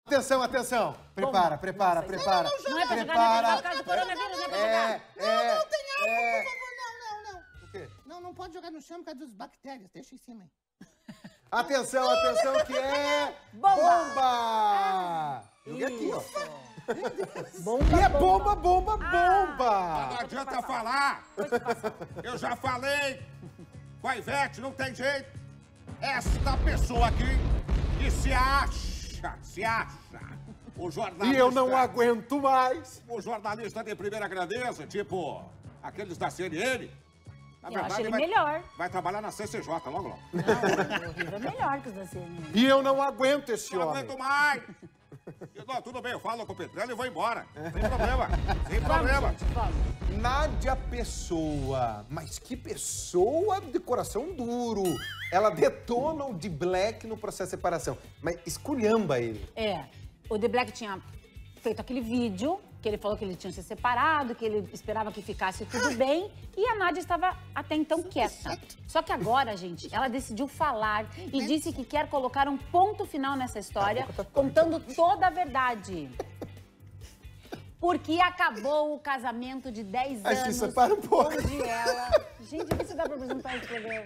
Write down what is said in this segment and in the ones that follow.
Atenção, atenção. Prepara. Não é pra jogar, Prepara. por causa do coronavírus, não é pra jogar. Não tem álcool, por favor, não. O quê? Não pode jogar no chão por causa das bactérias. Deixa em cima aí. Atenção, que é... Bomba! Joguei aqui, ó. Bomba, E é bomba! Não adianta falar. Eu já falei. Com a Ivete não tem jeito. Esta pessoa aqui que se acha. O jornalista... E eu não aguento mais. O jornalista de primeira grandeza, tipo aqueles da CNN. Na Eu acho ele melhor. Vai trabalhar na CCJ logo. Não, o Riva é melhor que os da CNN. E eu não aguento esse Não homem. aguento mais. Não, tudo bem, eu falo com o Petrelli e vou embora. Sem problema. Vamos. Nádia Pessoa. Mas que pessoa de coração duro. Ela detona o de Black no processo de separação. Mas esculhamba ele. O The Black tinha feito aquele vídeo que ele falou que ele tinha se separado, que ele esperava que ficasse tudo bem, e a Nádia estava até então quieta. Só que agora, gente, ela decidiu falar e disse que quer colocar um ponto final nessa história, contando toda a verdade. Porque acabou o casamento de 10 anos. Acho que separa um pouco. Onde ela... Gente, vê se dá pra apresentar esse programa.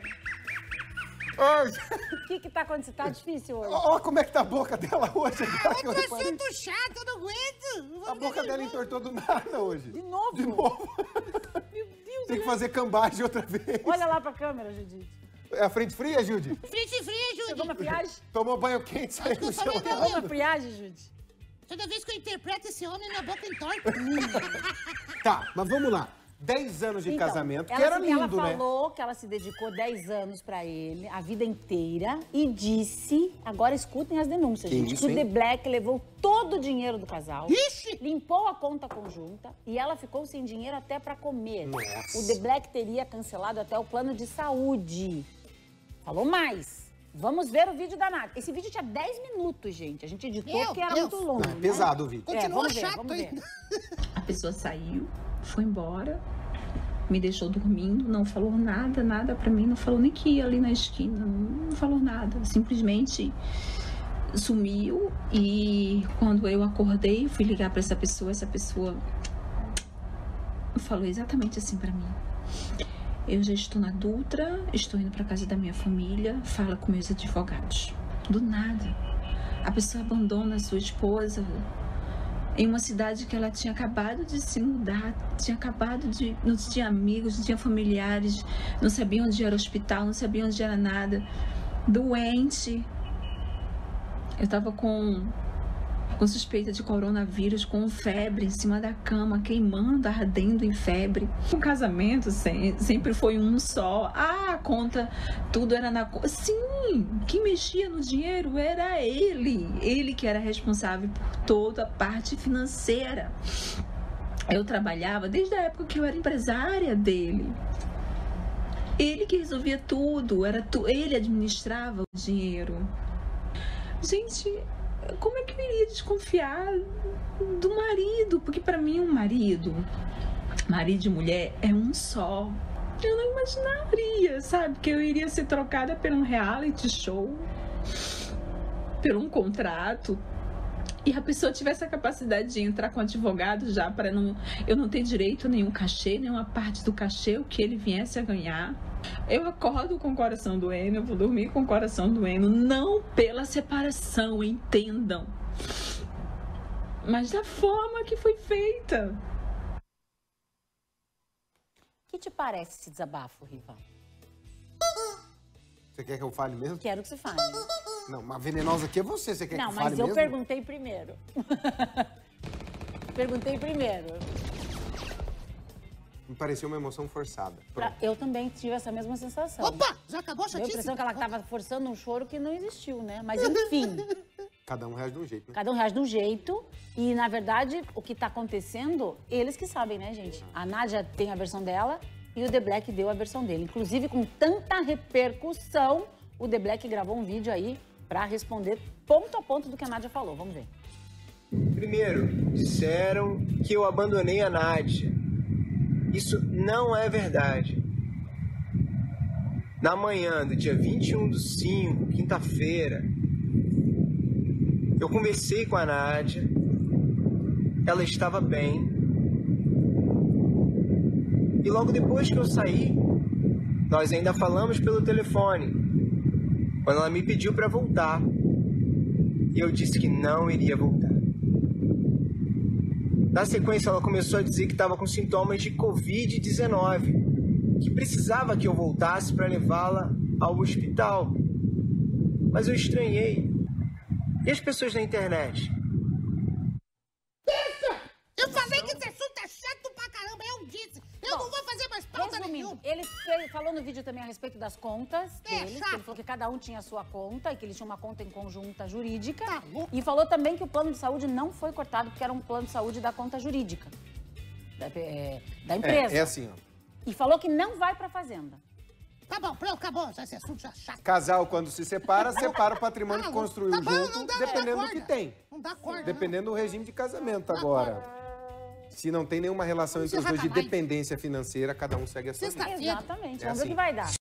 O que tá acontecendo? Tá difícil hoje. Olha como é que tá a boca dela hoje. Outro assunto chato, eu não aguento. A boca dela entortou do nada hoje. De novo? Meu Deus. Tem que fazer cambagem outra vez. Olha lá pra câmera, Judite. É a frente fria, Judy? Frente fria, Pegou uma Judy. friagem? Tomou banho quente, saiu no chão. Pegou uma friagem, Judite? Toda vez que eu interpreto esse homem, minha boca entorta. Tá, mas vamos lá. 10 anos de casamento, que ela era lindo, ela né? falou que ela se dedicou 10 anos pra ele, a vida inteira, e disse, agora escutem as denúncias, Que gente, isso, que o hein? The Black levou todo o dinheiro do casal, Ixi! limpou a conta conjunta e ela ficou sem dinheiro até pra comer. Nossa. O The Black teria cancelado até o plano de saúde. Falou mais. Vamos ver o vídeo da Nádia. Esse vídeo tinha 10 minutos, gente. A gente editou porque era muito longo. É pesado o vídeo. Continua vamos ver, chato vamos ver. ainda. A pessoa saiu, foi embora, me deixou dormindo, não falou nada pra mim, não falou nem que ia ali na esquina, não falou nada, simplesmente sumiu. E quando eu acordei, fui ligar pra essa pessoa falou exatamente assim pra mim: eu já estou na Dutra, estou indo pra casa da minha família, fala com meus advogados. Do nada, a pessoa abandona a sua esposa em uma cidade que ela tinha acabado de se mudar, não tinha amigos, não tinha familiares, não sabia onde era o hospital, não sabia onde era nada, doente. Eu estava com suspeita de coronavírus, com febre, em cima da cama, queimando, ardendo em febre. O casamento sempre foi um só. A conta, tudo era na conta. Sim, quem mexia no dinheiro era ele. Ele que era responsável por toda a parte financeira. Eu trabalhava desde a época que eu era empresária dele. Ele que resolvia tudo, ele administrava o dinheiro. Gente, como é que eu iria desconfiar do marido? Porque para mim um marido e mulher é um só. Eu não imaginaria, sabe, que eu iria ser trocada por um reality show, por um contrato, e a pessoa tivesse a capacidade de entrar com advogado já para eu não ter direito a nenhum cachê, nenhuma parte do cachê, o que ele viesse a ganhar. Eu acordo com o coração doendo, eu vou dormir com o coração doendo, não pela separação, entendam, mas da forma que foi feita. O que te parece esse desabafo, Riva? Você quer que eu fale mesmo? Quero que você fale. Não, mas venenosa aqui é você. Você quer que eu Não, fale mas eu mesmo? perguntei primeiro. Perguntei primeiro. Me pareceu uma emoção forçada. Eu também tive essa mesma sensação. Opa, já acabou a Deu a chatice? impressão que ela estava forçando um choro que não existiu, né? Mas enfim, Cada um reage de um jeito, né? cada um reage de um jeito. E, na verdade, o que está acontecendo, eles que sabem, né, gente? A Nádia tem a versão dela e o The Black deu a versão dele. Inclusive, com tanta repercussão, o The Black gravou um vídeo aí para responder ponto a ponto do que a Nádia falou. Vamos ver. Primeiro, disseram que eu abandonei a Nádia. Isso não é verdade. Na manhã do dia 21/5, quinta-feira, Eu conversei com a Nádia, ela estava bem. E logo depois que eu saí, nós ainda falamos pelo telefone, quando ela me pediu para voltar. E eu disse que não iria voltar. Na sequência, ela começou a dizer que estava com sintomas de Covid-19, que precisava que eu voltasse para levá-la ao hospital. Mas eu estranhei. E as pessoas na internet? Eu falei que esse assunto é chato pra caramba, eu disse. Eu não vou fazer mais pauta nenhuma. Ele falou no vídeo também a respeito das contas deles, que ele falou que cada um tinha a sua conta e que eles tinham uma conta em conjunta jurídica. Tá louco. E falou também que o plano de saúde não foi cortado porque era um plano de saúde da conta jurídica da empresa. É assim, ó. E falou que não vai pra fazenda. Tá bom, pronto, acabou. Esse assunto já é chato. Casal, quando se separa o patrimônio que construiu Tá bom, junto, não dá dependendo do corda. que tem. Não dá corda, Dependendo do regime de casamento agora. Se não tem nenhuma relação entre os dois de dependência financeira, cada um segue a sua vida. Sexta-feira. Exatamente. É Vamos ver o assim. que vai dar.